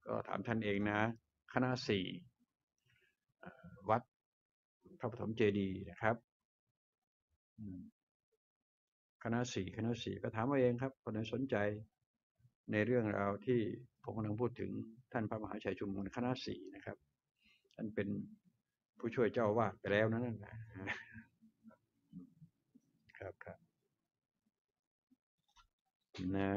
ก็ถามท่านเองนะคณะสี่วัดพระปฐมเจดีย์นะครับคณะสี่ก็ถามเอาเองครับคนไหนสนใจในเรื่องราวที่ผมกำลังพูดถึงท่านพระมหาชัยชุมพลคณะสี่นะครับท่านเป็นผู้ช่วยเจ้าวาดไปแล้วนั่นนะครับนะ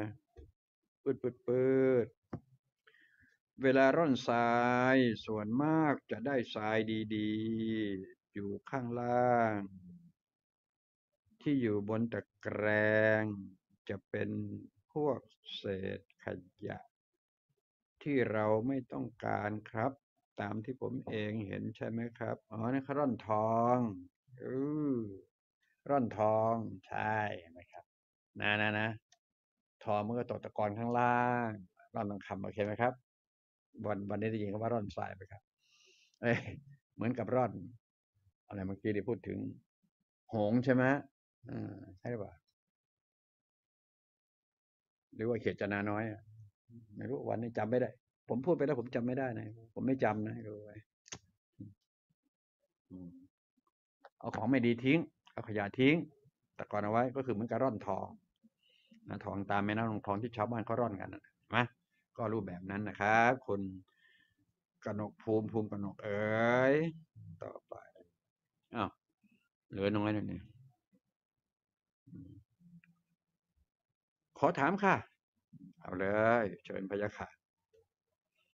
ปืดเวลาร่อนทรายส่วนมากจะได้ทรายดีๆอยู่ข้างล่างที่อยู่บนตะแกรงจะเป็นพวกเศษขยะที่เราไม่ต้องการครับตามที่ผมเองเห็นใช่ไหมครับอ๋อนี่เขาร่อนทองอือร่อนทองใช่ไหมครับนะทองมันก็ตกตะกอนข้างล่างร่อนทองคำโอเคไหมครับวันนี้ได้ยินคำว่าร่อนทรายไหมครับเอ้ยเหมือนกับร่อนอะไรเมื่อกี้ที่พูดถึงหงส์ใช่ไหมใช่หรือเปล่าหรือว่าเขตจนาน้อยไม่รู้วันนี้จำไม่ได้ผมพูดไปแล้วผมจำไม่ได้นะผมไม่จำนะรู้ไว้เอาของไม่ดีทิ้งเอาขยะทิ้งแต่ก่อนเอาไว้ก็คือเหมือนกับร่อนทองนะทองตามแม่น้ำลำคลองที่ชาวบ้านเขาร่อนกันนะก็รูปแบบนั้นนะครับคุณกนกภูมิกนกเอ๋ยต่อไปอ้าวเหลือน้อยหน่อยนี่ขอถามค่ะเอาเลยเชิญพะยะค่ะ